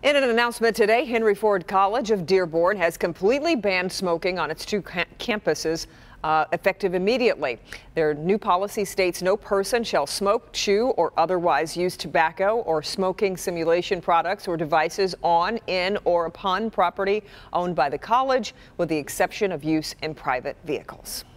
In an announcement today, Henry Ford College of Dearborn has completely banned smoking on its two campuses, effective immediately. Their new policy states no person shall smoke, chew, or otherwise use tobacco or smoking simulation products or devices on, in, or upon property owned by the college, with the exception of use in private vehicles.